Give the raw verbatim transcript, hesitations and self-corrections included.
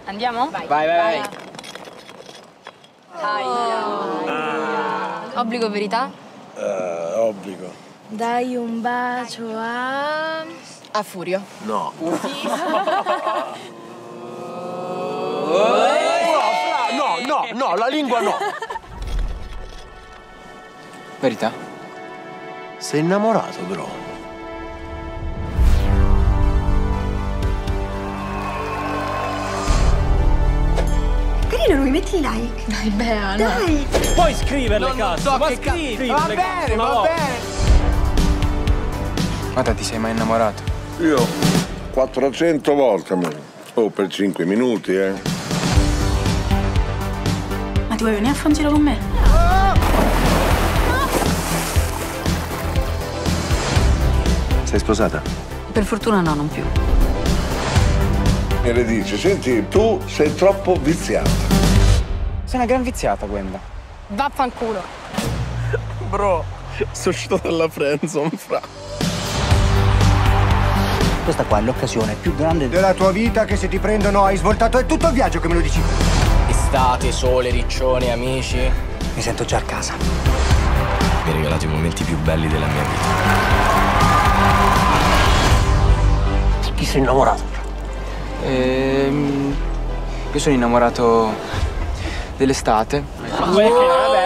Andiamo? Vai, vai, vai. vai. Oh. Obbligo o verità? Uh, obbligo. Dai un bacio a... a Furio. No. Uh. No, no, no, la lingua no. Verità? Sei innamorato, però. Carino lui, metti like. Dai, Bea, Dai. Puoi scriverle, non cazzo, so ma che scrivi. Va bene, va bene. Guarda, ti sei mai innamorato? Io quattrocento volte almeno. Oh, per cinque minuti, eh. Ma ti vuoi venire a fare un giro con me? Sei sposata? Per fortuna no, non più. E le dice, senti, tu sei troppo viziata. Sei una gran viziata, Gwenda. Vaffanculo. Bro, sono uscito dalla friendzone, fra. Questa qua è l'occasione più grande della tua vita, che se ti prendono hai svoltato. È tutto il viaggio che me lo dici. Estate, sole, riccioni, amici. Mi sento già a casa. Mi hai regalato i momenti più belli della mia vita. Chi sei innamorato? Ehm, io sono innamorato dell'estate. Vabbè.